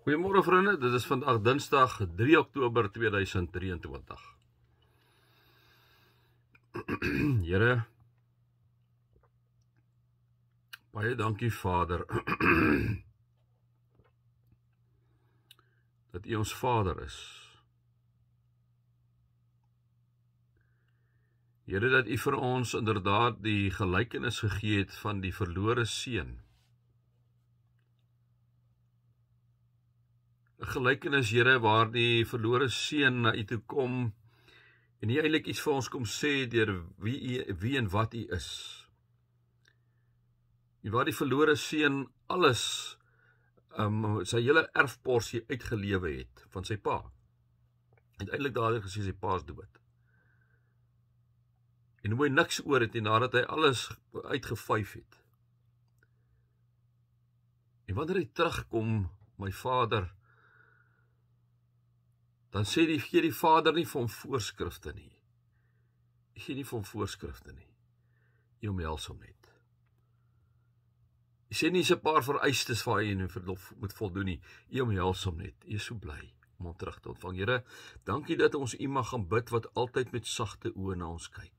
Goeiemôre vriende, dit is vandag Dinsdag 3 Oktober 2023. Here, baie dankie Vader, dat U ons Vader is. Here, dat U vir ons inderdaad die gelykenis gegee het van die verlore seun. 'n Gelykenis, Here, waar die verlore seun na U toe kom en U eintlik iets vir ons kom sê deur wie en wat U is. En waar die verlore seun alles, sy hele erfporsie uitgelewe het van sy pa. Uiteindelik dadelik gesê sy pa is dood. En hoe hy niks oor het en nadat hy alles uitgevyf het. En wanneer hy terugkom, my Vader, dan gee die Vader nie vir hom voorskrifte nie. Hy gee nie vir hom voorskrifte nie. Hy omhels hom net. Hy sê nie 'n paar vereistes waar hy moet voldoen nie. Hy omhels hom net. Hy is so bly om hom terug te ontvang. Here, dankie dat ons U mag gaan bid wat altyd met sagte oë na ons kyk.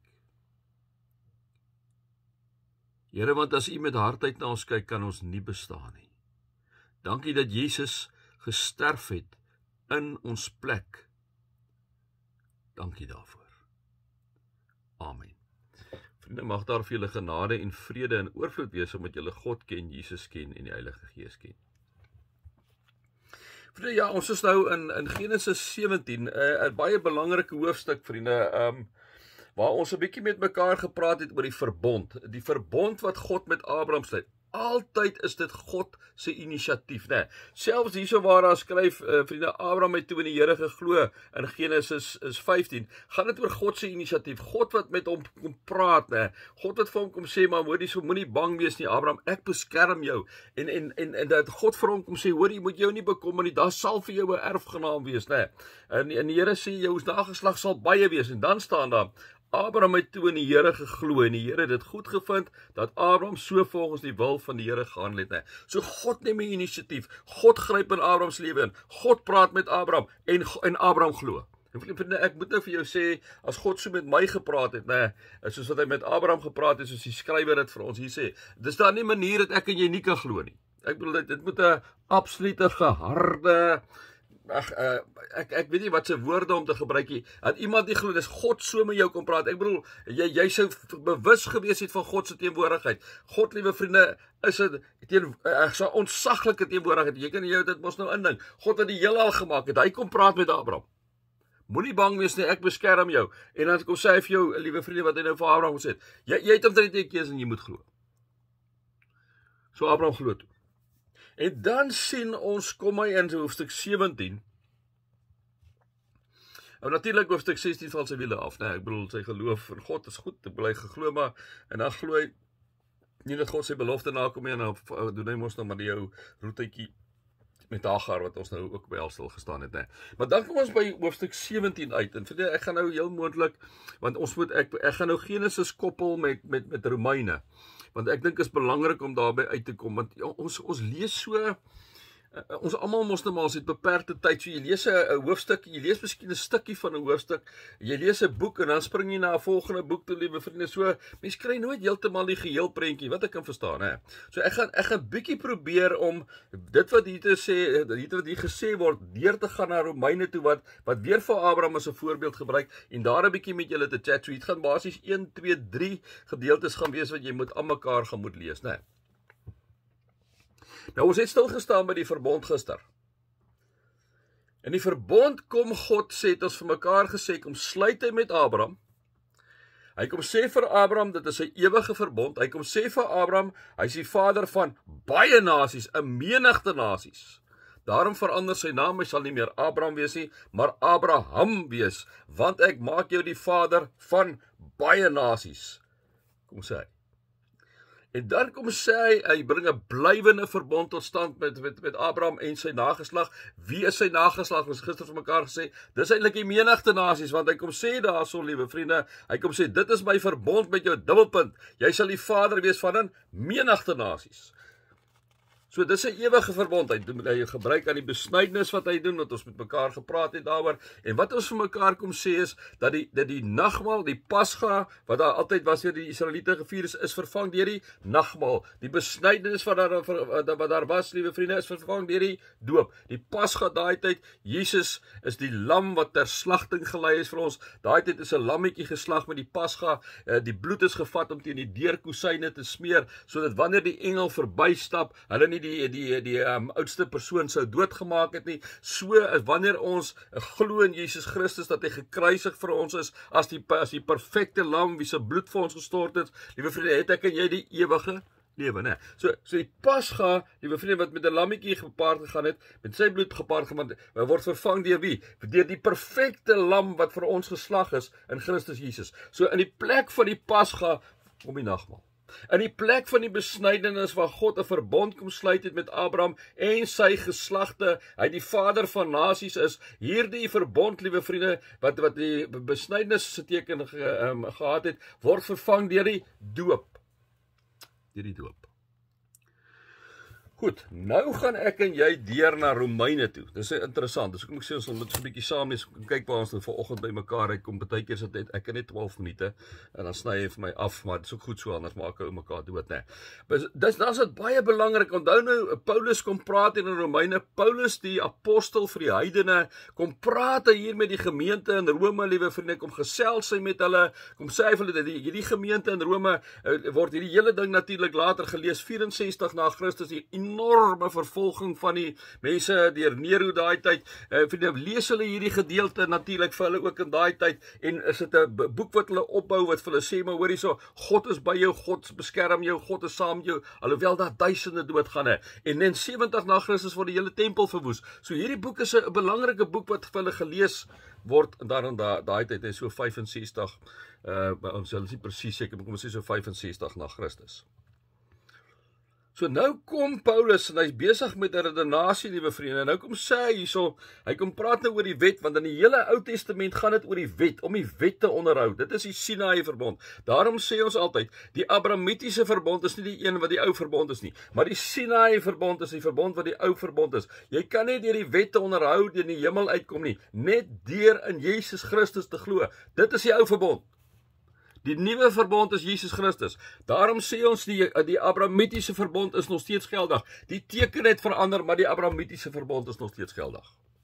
Here, want as U met hardheid na ons kyk, kan ons nie bestaan nie. Dankie dat Jesus gesterf het in ons plek. Dankie daarvoor. Amen. Vriende, mag daar vir julle genade en vrede en oorvloed wees omdat julle God ken, Jesus ken en die Heilige Gees ken. Vriende, ja, ons is nou in Genesis 17, 'n baie belangrike hoofstuk, vriende, waar ons 'n bietjie met mekaar gepraat het oor die verbond wat God met Abraham sluit. Altyd is dit God se inisiatief, né? Selfs hierso waar daar skryf, vriende, Abraham het toe in die Here geglo in Genesis 15, gaan dit oor God se inisiatief. God wat met hom kom praat, né? God wat vir hom kom sê, maar hoorie, so moenie bang wees nie, Abraham, ek beskerm jou. En dat God vir hom kom sê, hoorie, jy moet jou nie bekommer nie, daar sal vir jou 'n erfgenaam wees, né? En die Here sê jou nageslag sal baie wees, en dan staan daar, Abraham het toe in die Here geglo en die Here het dit goed gevind dat Abraham so volgens die wil van die Here gehandel het, né? So God neem die inisiatief. God gryp in Abraham se lewe in. God praat met Abraham en Abraham glo. En vriende, ek moet nou vir jou sê, as God so met my gepraat het, né, soos wat hy met Abraham gepraat het, soos die skrywer dit vir ons hier sê, dis daar nie 'n manier dat ek en jy nie kan glo nie. Ek bedoel, dit moet 'n absolute geharde, ek weet nie wat se woorde om te gebruik nie, dat iemand nie glo, dis God so met jou kom praat. Ek bedoel, jy sou bewus gewees het van God se teenwoordigheid. God, liewe vriende, is dit so ontsaglike teenwoordigheid. Jy kan jou dit mos nou indink. God wat die heelal gemaak het, hy kom praat met Abraham. Moenie bang wees nie, ek beskerm jou. En dan kom sê hy vir jou, liewe vriende, wat hy nou vir Abraham gesê het. Jy het omtrent die keuse en jy moet glo. So Abraham glo toe. En dan sien ons, kom hy in hoofstuk 17. En natuurlik hoofstuk 16 val sy wiele af, né? Ek bedoel, sy geloof in God is goed, ek bly geglo, maar en dan glo hy nie dat God sy belofte nakom nie, en dan doen hy mos nou maar die ou roetjie met Hagar wat ons nou ook by al stil gestaan het, né? Maar dan kom ons by hoofstuk 17 uit. En vir ek gaan nou heel moontlik, want ons moet ek gaan nou Genesis koppel met Romeine. Want ek dink is belangrik om daarby uit te kom, want ons lees so, ons almal mos nou maar, ons het beperkte tyd, so jy lees 'n hoofstuk, jy lees miskien 'n stukkie van 'n hoofstuk, jy lees 'n boek en dan spring jy na 'n volgende boek toe, liewe vriende, so mens kry nooit heeltemal die geheel prentjie, wat ek kan verstaan, hè. So ek gaan bietjie probeer om dit wat hier gesê word, deur te gaan na Romeine toe, wat weer vir Abraham as 'n voorbeeld gebruik, en daar 'n bietjie met julle te chat, so dit gaan basies 1, 2, 3 gedeeltes gaan wees wat jy moet aan mekaar gaan moet lees, né. Nou, ons het stilgestaan by die verbond gister. In die verbond kom God, sê het ons vir mekaar gesê, kom sluit hy met Abraham. Hy kom sê vir Abraham, dit is sy ewige verbond. Hy kom sê vir Abraham, hy is die vader van baie nasies, 'n menigte nasies. Daarom verander sy naam, hy sal nie meer Abraham wees nie, maar Abraham wees, want ek maak jou die vader van baie nasies. Kom sê hy. En dan kom sê hy bring 'n blywende verbond tot stand met Abraham en sy nageslag. Wie is sy nageslag? Ons gister vir mekaar gesê, dis eintlik die menigte nasies, want hy kom sê daarso, liewe vriende, hy kom sê, dit is my verbond met jou, dubbelpunt, jy sal die vader wees van 'n menigte nasies. So dis 'n ewige verbond. Hy gebruik aan die besnydenis wat hy doen, wat ons met mekaar gepraat het daaroor. En wat ons vir mekaar kom sê is dat die nagmaal, die Pasga wat daar altyd was deur die Israeliete gevier is vervang deur die nagmaal. Die besnydenis wat daar was, liewe vriende, is vervang deur die doop. Die Pasga daai tyd, Jesus is die lam wat ter slagting gelei is vir ons. Daai tyd is 'n lammetjie geslag met die Pasga. Die bloed is gevat om teen die deurkusyne te smeer, sodat wanneer die engel verbystap, hulle nie die oudste persoon sou doodgemaak het nie. So is wanneer ons glo in Jesus Christus dat hy gekruisig vir ons is as die perfekte lam wie se bloed vir ons gestort het. Liewe vriende, het ek en jy die ewige lewe, né? So die Pasga, liewe vriende, wat met 'n lammetjie gepaard gegaan het, met sy bloed gepaard gegaan, word vervang deur wie? Deur die perfekte lam wat vir ons geslag is in Christus Jesus. So in die plek van die Pasga kom die nagmaal. In die plek van die besnydenis waar God 'n verbond kom sluit het met Abraham en sy geslagte, hy die vader van nasies is, hierdie verbond, liewe vriende, wat die besnydenis se teken gehad het, word vervang deur die doop. Deur die doop. Goed, nou gaan ek en jy deur na Romeine toe. Dis interessant. Dis hoekom ek sê ons moet so 'n bietjie saam lees. Kyk waar ons nou vanoggend by mekaar uitkom. Partykeer sit ek net 12 minute en dan sny hy vir my af, maar dit is ook goed so, anders maak ou mekaar dood, né? Dis dit baie belangrik. Onthou nou, Paulus kom praat in Romeine. Paulus, die apostel vir die heidene, kom praat hier met die gemeente in Rome, liewe vriende, kom gesels hy met hulle, kom sê hy vir hulle dat hierdie gemeente in Rome word hierdie hele ding natuurlik later gelees 64 na Christus, die enorme vervolging van die mense deur Nero daai tyd. Lees hulle hierdie gedeelte natuurlik vir hulle ook in daai tyd, en is dit 'n boek wat hulle opbou wat vir hulle sê, maar hoor hierso, God is by jou, God beskerm jou, God is saam met jou, alhoewel daar duisende doodgaan. En in 70 na Christus word die hele tempel verwoes. So hierdie boek is 'n belangrike boek wat vir hulle gelees word, en dan daai tyd is so 65, ons sal nie presies seker, maar kom ons sê so 65 na Christus. So nou kom Paulus en hy's besig met 'n redenasie, liewe vriende. En nou kom sê hy hierso, hy kom praat nou oor die wet, want in die hele Ou Testament gaan dit oor die wet, om die wet te onderhou. Dit is die Sinaï verbond. Daarom sê ons altyd, die Abrahamitiese verbond is nie die een wat die ou verbond is nie, maar die Sinaï verbond is die verbond wat die ou verbond is. Jy kan nie deur die wet te onderhou in die hemel uitkom nie, net deur in Jesus Christus te glo. Dit is die ou verbond. Die nuwe verbond is Jesus Christus. Daarom sê ons die Abrahamitiese verbond is nog steeds geldig. Die teken het verander, maar die Abrahamitiese verbond is nog steeds geldig.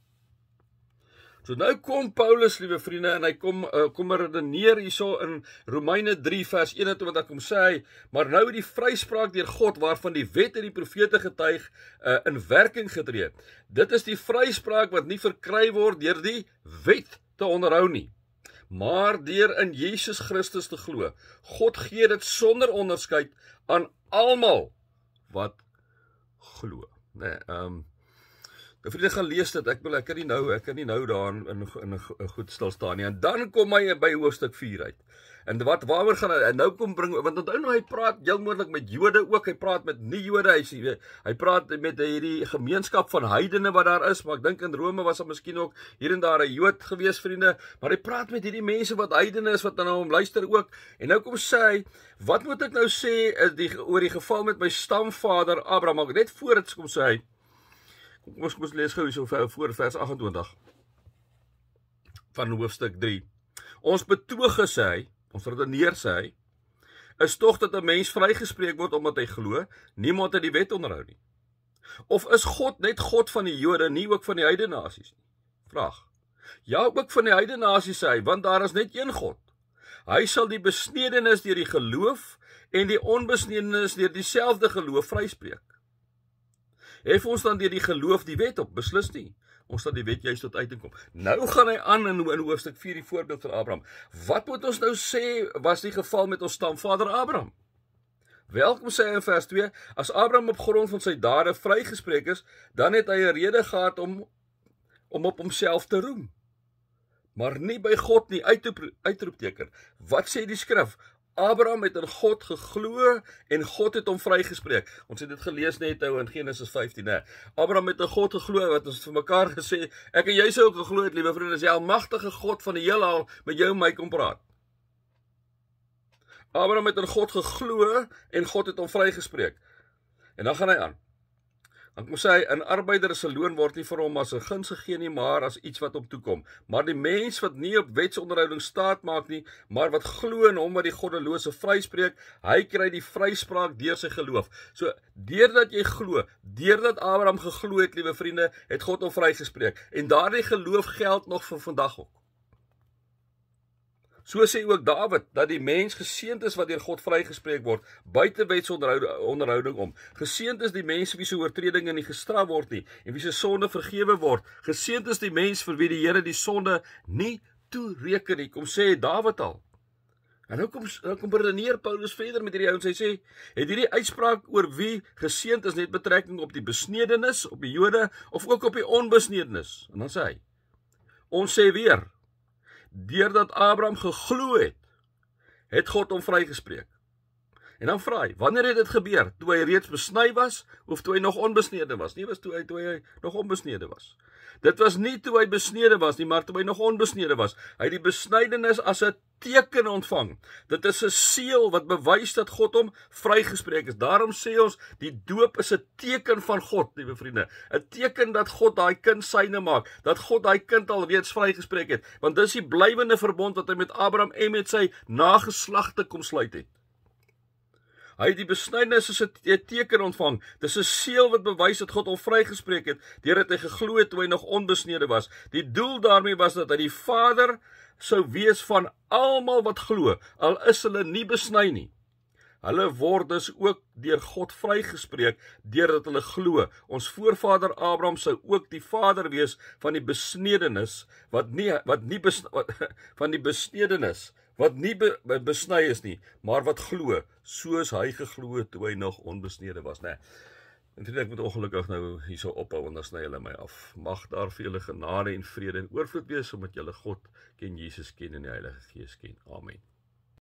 So nou kom Paulus, liewe vriende, en hy kom redeneer hierso in Romeine 3 vers 21, kom sê hy, maar nou die vryspraak deur God waarvan die wet en die profete getuig in werking getree. Dit is die vryspraak wat nie verkry word deur die wet te onderhou nie, maar deur in Jesus Christus te glo. God gee dit sonder onderskeid aan almal wat glo. Nee, vriende, gaan lees dit. Ek kan nie nou daar in goed stil staan nie. En dan kom hy by hoofstuk 4 uit. En waaroor gaan hy? En nou kom bring, want onthou nou, hy praat heel moontlik met Jode ook, hy praat met nie-Jode, hy praat met hierdie gemeenskap van heidene wat daar is, maar ek dink in Rome was daar miskien ook hier en daar 'n Jood gewees, vriende, maar hy praat met hierdie mense wat heidene is, wat dan nou hom luister ook, en nou kom sê hy, wat moet ek nou sê oor die geval met my stamvader Abraham? Net voor dit kom sê hy, kom ons lees gou so voor vers 28 van hoofstuk 3. Ons betoog sê hy, ons redeneer sê hy, is tog dat 'n mens vrygespreek word omdat hy glo, niemand het die wet onderhou nie. Of is God net God van die Jode, nie ook van die heidene nasies nie? Vraag. Ja, ook van die heidene nasies sê hy, want daar is net een God. Hy sal die besnedenis deur die geloof en die onbesnedenis deur dieselfde geloof vryspreek. Hef ons dan deur die geloof die wet op? Beslis nie. Ons sal die wet juist tot uiting kom. Nou gaan hy aan in hoofstuk 4 die voorbeeld van Abraham. Wat moet ons nou sê was die geval met ons stamvader Abraham? Welkom sê hy in vers 2, as Abraham op grond van sy dade vrygespreek is, dan het hy 'n rede gehad om op homself te roem. Maar nie by God nie, uitroepteken. Wat sê die skrif? Abraham het in God geglo en God het hom vrygespreek. Ons het dit gelees net nou in Genesis 15, hè. Abraham het in God geglo, wat ons vir mekaar gesê, ek en jy sou ook geglo het, liewe vriende, is die almagtige God van die heelal met jou en my kom praat. Abraham het in God geglo en God het hom vrygespreek. En dan gaan hy aan. Dan kom sê, 'n arbeider se loon word nie vir hom as 'n guns gegee nie, maar as iets wat hom toekom. Maar die mens wat nie op wetsonderhouding staat maak nie, maar wat glo in hom wat die goddelose vryspreek, hy kry die vryspraak deur sy geloof. So, deurdat jy glo, deurdat Abraham geglo het, liewe vriende, het God hom vrygespreek. En daardie geloof geld nog vir vandag ook. So sê ook Dawid, dat die mens geseënd is wat deur God vrygespreek word, buite wetsonderhouding om. Geseënd is die mens wie se oortredinge nie gestraf word nie, en wie se sonde vergewe word. Geseënd is die mens vir wie die Here die sonde nie toereken nie, kom sê Dawid al. En nou kom redeneer Paulus verder met hierdie ouens, hy sê, het hierdie uitspraak oor wie geseënd is net betrekking op die besnedenis, op die Jode, of ook op die onbesnedenis? En dan sê hy, ons sê weer, deurdat Abraham geglo het God hom vrygespreek. En dan vra hy, wanneer het dit gebeur? Toe hy reeds besny was, of toe hy nog onbesnede was? Nie was toe hy nog onbesnede was. Dit was nie toe hy besnede was nie, maar toe hy nog onbesnede was. Hy het die besnydenis as 'n teken ontvang. Dit is 'n seël wat bewys dat God hom vrygespreek is. Daarom sê ons, die doop is 'n teken van God, liewe vriende. 'n Teken dat God daai kind syne maak, dat God daai kind al reeds vrygespreek het. Want dis die blywende verbond wat hy met Abraham en met sy nageslagte kom sluit het. Hy het die besnydenis as 'n teken ontvang. Dis 'n seël wat bewys dat God hom vrygespreek het, deurdat hy geglo het toe hy nog onbesnede was. Die doel daarmee was dat hy die Vader sou wees van almal wat glo, al is hulle nie besny nie. Hulle word dus ook deur God vrygespreek, deurdat hulle glo. Ons voorvader Abraham sou ook die vader wees van die besnedenis, wat nie besny is nie, maar wat glo, soos hy geglo het toe hy nog onbesnede was, né? En vriende, ek moet ongelukkig nou hierso ophou, want dan sny hulle my af. Mag daar vir julle genade en vrede en oorvloed wees, omdat julle God ken, Jesus ken en die Heilige Gees ken. Amen.